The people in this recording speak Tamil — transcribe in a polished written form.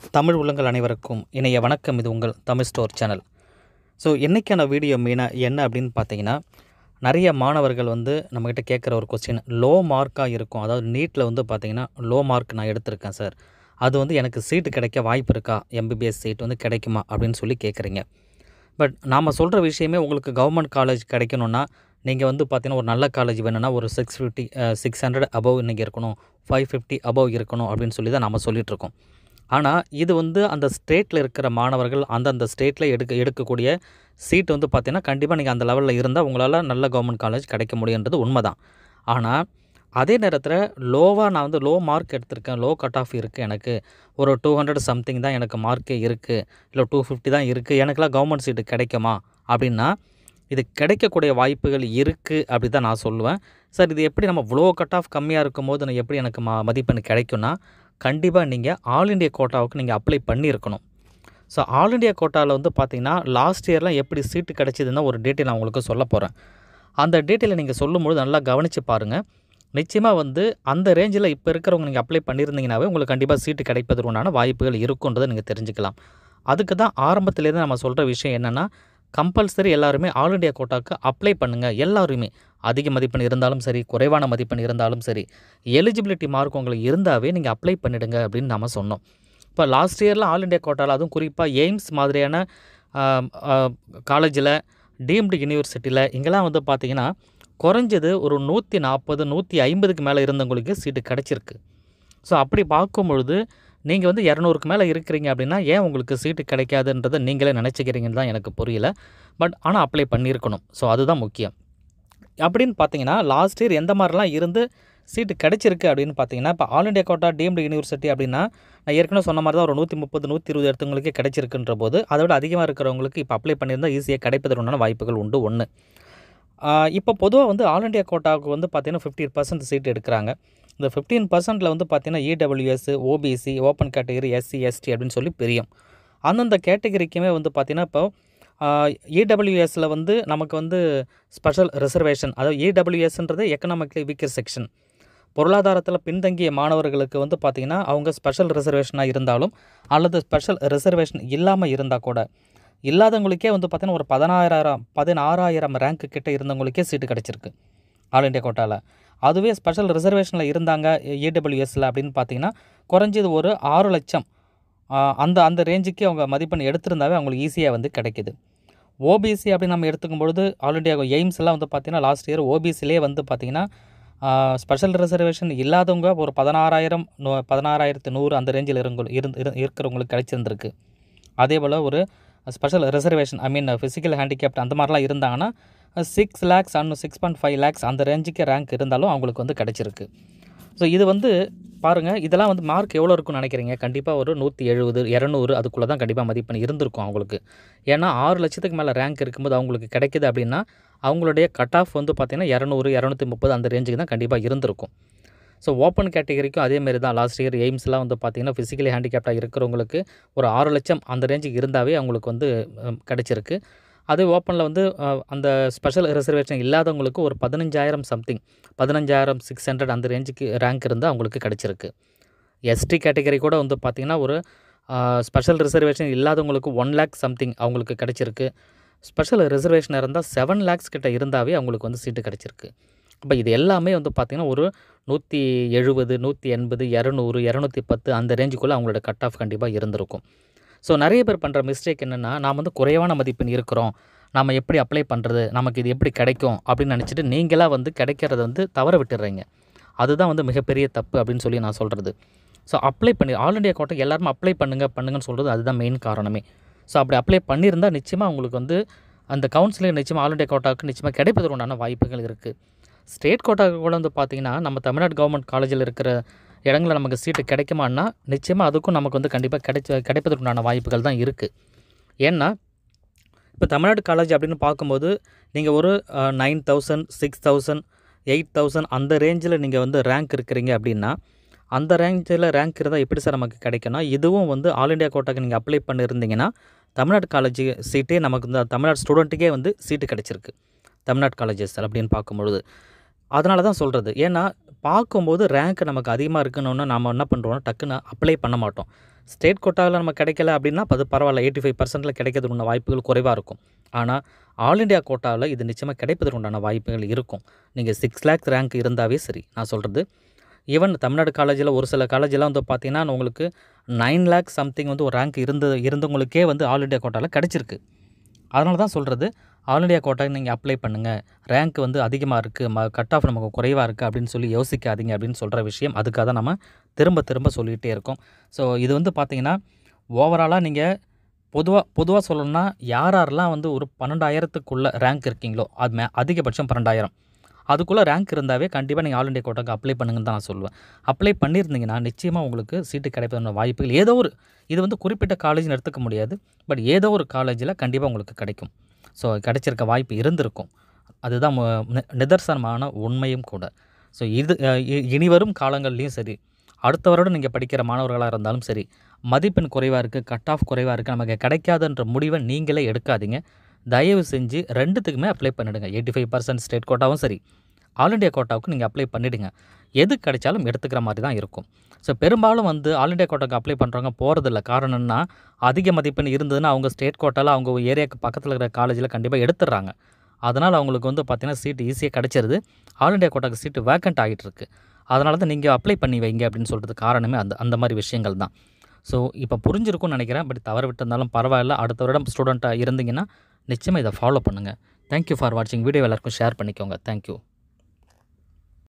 தமிழ் உள்ளங்கள் அனைவருக்கும் இணைய வணக்கம். இது உங்கள் தமிழ்ஸ்டோர் சேனல். ஸோ இன்றைக்கான வீடியோ மெயினாக என்ன அப்படின்னு பார்த்தீங்கன்னா, நிறைய மாணவர்கள் நம்மக்கிட்ட கேட்குற ஒரு கொஸ்டின், லோ மார்க்காக இருக்கும். அதாவது நீட்டில் பார்த்தீங்கன்னா லோ மார்க் நான் எடுத்திருக்கேன் சார், அது எனக்கு சீட்டு கிடைக்க வாய்ப்பு இருக்கா, எம்பிபிஎஸ் சீட் கிடைக்குமா அப்படின்னு சொல்லி கேட்குறீங்க. பட் நாம் சொல்கிற விஷயமே உங்களுக்கு கவர்மெண்ட் காலேஜ் கிடைக்கணுன்னா நீங்கள் பார்த்தீங்கன்னா ஒரு நல்ல காலேஜ் வேணும்னா ஒரு 600 அபவ் இன்றைக்கி இருக்கணும், 550 அபவ் இருக்கணும் அப்படின்னு சொல்லி தான் நாம் சொல்லிகிட்ருக்கோம். ஆனால் இது அந்த ஸ்டேட்டில் இருக்கிற மாணவர்கள் அந்தந்த ஸ்டேட்டில் எடுக்கக்கூடிய சீட் பார்த்தீங்கன்னா கண்டிப்பாக நீங்கள் அந்த லெவலில் இருந்தால் உங்களால் நல்ல கவர்மெண்ட் காலேஜ் கிடைக்க முடியுன்றது உண்மை தான். ஆனால் அதே நேரத்தில் லோவாக நான் லோ மார்க் எடுத்திருக்கேன், லோ கட் ஆஃப் இருக்குது, எனக்கு ஒரு 200 சம்திங் தான் எனக்கு மார்க்கே இருக்குது, இல்லை 250 தான் இருக்குது, எனக்கெல்லாம் கவர்மெண்ட் சீட்டு கிடைக்குமா அப்படின்னா இது கிடைக்கக்கூடிய வாய்ப்புகள் இருக்குது அப்படி தான் நான் சொல்லுவேன். சார் இது எப்படி நம்ம இவ்வளோ கட் ஆஃப் கம்மியாக இருக்கும் போது நான் எப்படி எனக்கு மதிப்பெண் கிடைக்கும்னா, கண்டிப்பாக நீங்கள் ஆல் இண்டியா கோட்டாவுக்கு நீங்கள் அப்ளை பண்ணியிருக்கணும். ஸோ ஆல் இண்டியா கோட்டாவில் பார்த்தீங்கன்னா லாஸ்ட் இயர்லாம் எப்படி சீட்டு கிடைச்சிதுன்னா ஒரு டீட்டெயில் நான் உங்களுக்கு சொல்ல போகிறேன். அந்த டீட்டெயிலை நீங்கள் சொல்லும்போது நல்லா கவனித்து பாருங்கள். நிச்சயமாக அந்த ரேஞ்சில் இப்போ இருக்கிறவங்க நீங்கள் அப்ளை பண்ணியிருந்தீங்கன்னாவே உங்களுக்கு கண்டிப்பாக சீட்டு கிடைப்பதற்கு உண்டான வாய்ப்புகள் இருக்குன்றதை நீங்கள் தெரிஞ்சுக்கலாம். அதுக்கு தான் ஆரம்பத்துலேருந்து நம்ம சொல்கிற விஷயம் என்னென்னா, கம்பல்சரி எல்லாருமே ஆல் இண்டியா கோட்டாவுக்கு அப்ளை பண்ணுங்கள். எல்லாருமே அதிக மதிப்பெண் இருந்தாலும் சரி, குறைவான மதிப்பெண் இருந்தாலும் சரி, எலிஜிபிலிட்டி மார்க் உங்களுக்கு இருந்தாவே நீங்கள் அப்ளை பண்ணிவிடுங்க அப்படின்னு நம்ம சொன்னோம். இப்போ லாஸ்ட் இயரில் ஆல் இண்டியா கோட்டாவில் அதுவும் குறிப்பாக எய்ம்ஸ் மாதிரியான காலேஜில், டீம்டு யூனிவர்சிட்டியில் இங்கெல்லாம் பார்த்தீங்கன்னா குறைஞ்சது ஒரு 140 150க்கு மேலே இருந்தவங்களுக்கு சீட்டு கிடச்சிருக்கு. ஸோ அப்படி பார்க்கும்பொழுது நீங்கள் 200க்கு மேலே இருக்கிறீங்க அப்படின்னா ஏன் உங்களுக்கு சீட்டு கிடைக்காதுன்றதை நீங்களே நினச்சிக்கிறீங்கன்னு தான் எனக்கு புரியல. பட் ஆனால் அப்ளை பண்ணியிருக்கணும். ஸோ அதுதான் முக்கியம். அப்படின்னு பார்த்தீங்கன்னா லாஸ்ட் இயர் எந்த மாதிரிலாம் இருந்து சீட்டு கிடச்சிருக்கு அப்படின்னு பார்த்தீங்கன்னா, இப்போ all India quota deemed university அப்படின்னா நான் ஏற்கனவே சொன்ன மாதிரி தான் ஒரு 130 120 இடத்துங்களுக்கே கிடைச்சிருக்குன்ற போது அதை விட அதிகமாக இருக்கிறவங்களுக்கு இப்போ அப்ளை பண்ணியிருந்தால் ஈஸியாக கிடைப்பதற்கான வாய்ப்புகள் உண்டு. ஒன்று, இப்போ பொதுவாக ஆல் இண்டியா கோட்டாவுக்கு பார்த்தீங்கன்னா 50% சீட் எடுக்கிறாங்க. இந்த 15%ல் பார்த்தீங்கன்னா EWS, OBC, open category, SC, ST அப்படின்னு சொல்லி பிரியும். அந்தந்த கேட்டகரிக்குமே பார்த்தீங்கன்னா இப்போ இடபிள்யூஎஸில் நமக்கு ஸ்பெஷல் ரிசர்வேஷன், அதாவது இடபிள்யூஎஸ்ன்றது எக்கனாமிக்கலி வீக்கர் செக்ஷன், பொருளாதாரத்தில் பின்தங்கிய மாணவர்களுக்கு பார்த்தீங்கன்னா அவங்க ஸ்பெஷல் ரிசர்வேஷனாக இருந்தாலும் அல்லது ஸ்பெஷல் ரிசர்வேஷன் இல்லாமல் இருந்தால் கூட, இல்லாதவங்களுக்கே பார்த்தீங்கன்னா ஒரு 16,000 ரேங்க்கு கிட்ட இருந்தவங்களுக்கே சீட்டு கிடச்சிருக்கு ஆல் இண்டியா கோட்டாவில். அதுவே ஸ்பெஷல் ரிசர்வேஷனில் இருந்தாங்க இடபிள்யூஎஸில் அப்படின்னு பார்த்தீங்கன்னா குறைஞ்சது ஒரு 6 லட்சம் அந்த ரேஞ்சுக்கு அவங்க மதிப்பெண் எடுத்திருந்தாவே அவங்களுக்கு ஈஸியாக கிடைக்கிது. ஓபிசி அப்படின்னு நம்ம எடுத்துக்கும்பொழுது ஆல் இண்டியா எய்ம்ஸ்லாம் பார்த்தீங்கன்னா லாஸ்ட் இயர் ஓபிசிலே பார்த்தீங்கன்னா ஸ்பெஷல் ரிசர்வேஷன் இல்லாதவங்க ஒரு 16,100 அந்த ரேஞ்சில் இருக்கிறவங்களுக்கு கிடைச்சிருந்துருக்கு. அதே போல் ஒரு ஸ்பெஷல் ரிசர்வேஷன் ஃபிசிக்கல் ஹேண்டிகேப்ட் அந்த மாதிரிலாம் இருந்தாங்கன்னா 6 lakhs அண்ட் 6.5 lakhs அந்த ரேஞ்சுக்கு ரேங்க் இருந்தாலும் அவங்களுக்கு கிடைச்சிருக்கு. ஸோ இது பாருங்கள், இதெல்லாம் மார்க் எவ்வளோ இருக்குன்னு நினைக்கிறீங்க? கண்டிப்பாக ஒரு 170 200 அதுக்குள்ளே தான் கண்டிப்பாக மதிப்பெண் இருந்திருக்கும் அவங்களுக்கு. ஏன்னா 6 லட்சத்துக்கு மேலே ரேங்க் இருக்கும்போது அவங்களுக்கு கிடைக்கிது அப்படின்னா அவங்களுடைய கட் ஆஃப் பார்த்தீங்கன்னா 200 230 அந்த ரேஞ்சுக்கு தான் கண்டிப்பாக இருந்திருக்கும். ஸோ ஓப்பன் கேட்டகரிக்கும் அதேமாரி தான் லாஸ்ட் இயர் எய்ம்ஸ்லாம் பார்த்தீங்கன்னா ஃபிசிக்கலி ஹேண்டிகேப்டாக இருக்கிறவங்களுக்கு ஒரு 6 லட்சம் அந்த ரேஞ்சுக்கு இருந்தாவே அவங்களுக்கு கிடச்சிருக்கு. அது ஓப்பனில் அந்த ஸ்பெஷல் ரிசர்வேஷன் இல்லாதவங்களுக்கு ஒரு 15,000 சம்திங், 15,600 அந்த ரேஞ்சுக்கு ரேங்க் இருந்தால் அவங்களுக்கு கிடச்சிருக்கு. எஸ்டி கேட்டகரி கூட பார்த்திங்கன்னா ஒரு ஸ்பெஷல் ரிசர்வேஷன் இல்லாதவங்களுக்கு 1 lakh சம்திங் அவங்களுக்கு கிடச்சிருக்கு. ஸ்பெஷல் ரிசர்வேஷன் இருந்தால் 7 lakhs கிட்ட இருந்தாவே அவங்களுக்கு சீட்டு கிடச்சிருக்கு. இப்போ இது எல்லாமே பார்த்திங்கன்னா ஒரு 170 180 200 210 அந்த ரேஞ்சுக்குள்ளே அவங்களோட கட் ஆஃப் கண்டிப்பாக இருந்திருக்கும். ஸோ நிறைய பேர் பண்ணுற மிஸ்டேக் என்னென்னா, நாம் குறைவான மதிப்பெண் இருக்கிறோம், நாம் எப்படி அப்ளை பண்ணுறது, நமக்கு இது எப்படி கிடைக்கும் அப்படின்னு நினச்சிட்டு நீங்களாக கிடைக்கிறத தவற விட்டுடுறீங்க. அதுதான் மிகப்பெரிய தப்பு அப்படின்னு சொல்லி நான் சொல்கிறது. ஸோ அப்ளை பண்ணி ஆல் இண்டியா கோட்டா எல்லாருமே அப்ளை பண்ணுங்கன்னு சொல்கிறது அதுதான் மெயின் காரணமே. ஸோ அப்படி அப்ளை பண்ணியிருந்தால் நிச்சயமாக உங்களுக்கு அந்த கவுன்சிலிங் நிச்சயமாக ஆல் இண்டியா கோட்டாவுக்கு நிச்சயமாக கிடைப்பதற்கு உண்டான வாய்ப்புகள் இருக்குது. ஸ்டேட் கோட்டாவுக்கு கூட பார்த்திங்கன்னா நம்ம தமிழ்நாடு கவர்மெண்ட் காலேஜில் இருக்கிற இடங்களில் நமக்கு சீட்டு கிடைக்குமான்னா நிச்சயமாக அதுக்கும் நமக்கு கண்டிப்பாக கிடைப்பதற்கு உண்டான வாய்ப்புகள் தான் இருக்குது. ஏன்னா இப்போ தமிழ்நாடு காலேஜ் அப்படின்னு பார்க்கும்போது நீங்கள் ஒரு 9,000 6,000 8,000 அந்த ரேஞ்சில் நீங்கள் ரேங்க் இருக்கிறீங்க அப்படின்னா, அந்த ரேஞ்சில் ரேங்க் இருந்தால் எப்படி சார் நமக்கு கிடைக்கும்னா, இதுவும் ஆல் இண்டியா கோட்டாக்கு நீங்கள் அப்ளை பண்ணியிருந்தீங்கன்னா தமிழ்நாடு காலேஜ் சீட்டே நமக்கு தமிழ்நாடு ஸ்டூடெண்ட்டுக்கே சீட்டு கிடச்சிருக்கு தமிழ்நாடு காலேஜஸ் அப்படின்னு பார்க்கும்பொழுது. அதனால தான் சொல்கிறது. ஏன்னா பார்க்கும்போது ரேங்க் நமக்கு அதிகமாக இருக்குன்னு நம்ம என்ன பண்ணுறோம்னா டக்குன்னு அப்ளை பண்ண மாட்டோம். ஸ்டேட் கோட்டாவில் நம்ம கிடைக்கல அப்படின்னா அது பரவாயில்ல, 85% கிடைக்கிறதுக்கு வாய்ப்புகள் குறைவாக இருக்கும். ஆனால் ஆல் இண்டியா கோட்டாவில் இது நிச்சயமாக கிடைப்பதற்கு உண்டான வாய்ப்புகள் இருக்கும். நீங்கள் 6 lakhs ரேங்க் இருந்தாவே சரி. நான் சொல்கிறது ஈவன் தமிழ்நாடு காலேஜில் ஒரு சில காலேஜெலாம் வந்து பார்த்தீங்கன்னா உங்களுக்கு 9 lakhs சம்திங் வந்து ஒரு ரேங்க் இருந்தவங்களுக்கே வந்து ஆல் இண்டியா கோட்டாவில் கிடச்சிருக்கு. அதனால தான் சொல்கிறது, ஆல் இண்டியா கோட்டாக்கு நீங்கள் அப்ளை பண்ணுங்கள், ரேங்க் வந்து அதிகமாக இருக்குது, கட் ஆஃப் நமக்கு குறைவாக இருக்குது அப்படின்னு சொல்லி யோசிக்காதீங்க அப்படின்னு சொல்கிற விஷயம். அதுக்காக தான் நம்ம திரும்ப திரும்ப சொல்லிகிட்டே இருக்கோம். ஸோ இது வந்து பார்த்திங்கன்னா ஓவராலாக நீங்கள் பொதுவாக சொல்லணும்னா யாரெல்லாம் வந்து ஒரு 12,000க்குள்ளே ரேங்க் இருக்கீங்களோ அது அதிகபட்சம் 12,000 அதுக்குள்ளே ரேங்க் இருந்தாவே கண்டிப்பாக நீங்கள் ஆல் இண்டியா கோட்டாக்கு அப்ளை பண்ணுங்கன்னு தான் நான் சொல்லுவேன். அப்ளை பண்ணியிருந்தீங்கன்னா நிச்சயமாக உங்களுக்கு சீட்டு கிடைப்பதற்கான வாய்ப்புகள் ஏதோ ஒரு, இது வந்து குறிப்பிட்ட காலேஜ்னு எடுத்துக்க முடியாது, பட் ஏதோ ஒரு காலேஜில் கண்டிப்பாக உங்களுக்கு கிடைக்கும். ஸோ கிடைச்சிருக்க வாய்ப்பு இருந்திருக்கும். அதுதான் நிதர்சனமான உண்மையும் கூட. ஸோ இது இனிவரும் காலங்கள்லேயும் சரி, அடுத்த வருடம் நீங்கள் படிக்கிற மாணவர்களாக இருந்தாலும் சரி, மதிப்பெண் குறைவாக இருக்குது, கட் ஆஃப் குறைவாக இருக்குது, நமக்கு கிடைக்காதுன்ற முடிவை நீங்களே எடுக்காதீங்க. தயவு செஞ்சு ரெண்டுத்துக்குமே அப்ளை பண்ணிவிடுங்க. 85% ஸ்டேட் கோட்டாவும் சரி, ஆல் இண்டியா கோட்டாவுக்கு நீங்கள் அப்ளை பண்ணிவிடுங்க. எது கிடைச்சாலும் எடுத்துக்கிற மாதிரி தான் இருக்கும். ஸோ பெரும்பாலும் வந்து ஆல் இண்டியா கோட்டாவுக்கு அப்ளை பண்ணுறவங்க போகிறதில்ல. காரணம்னா அதிக மதிப்பெண் இருந்ததுன்னா அவங்க ஸ்டேட் கோட்டாவில் அவங்க ஏரியாவுக்கு பக்கத்தில் இருக்கிற காலேஜில் கண்டிப்பாக எடுத்துடுறாங்க. அதனால் அவங்களுக்கு வந்து பார்த்திங்கன்னா சீட்டு ஈஸியாக கிடச்சிருது. ஆல் இண்டியா கோட்டாவுக்கு சீட்டு வேக்கண்ட் ஆகிட்டுருக்கு. அதனால தான் நீங்கள் அப்ளை பண்ணி வைங்க அப்படின்னு சொல்கிறது காரணமே அந்த மாதிரி விஷயங்கள் தான். ஸோ இப்போ புரிஞ்சிருக்கும்னு நினைக்கிறேன். பட் தவறு விட்டிருந்தாலும் பரவாயில்ல. அடுத்த வருடம் ஸ்டூடெண்ட்டாக இருந்தீங்கன்னா நிச்சயமாக இதை ஃபாலோ பண்ணுங்கள். தேங்க்யூ ஃபார் வாட்சிங். வீடியோ எல்லாருக்கும் ஷேர் பண்ணிக்கோங்க. தேங்க்யூ.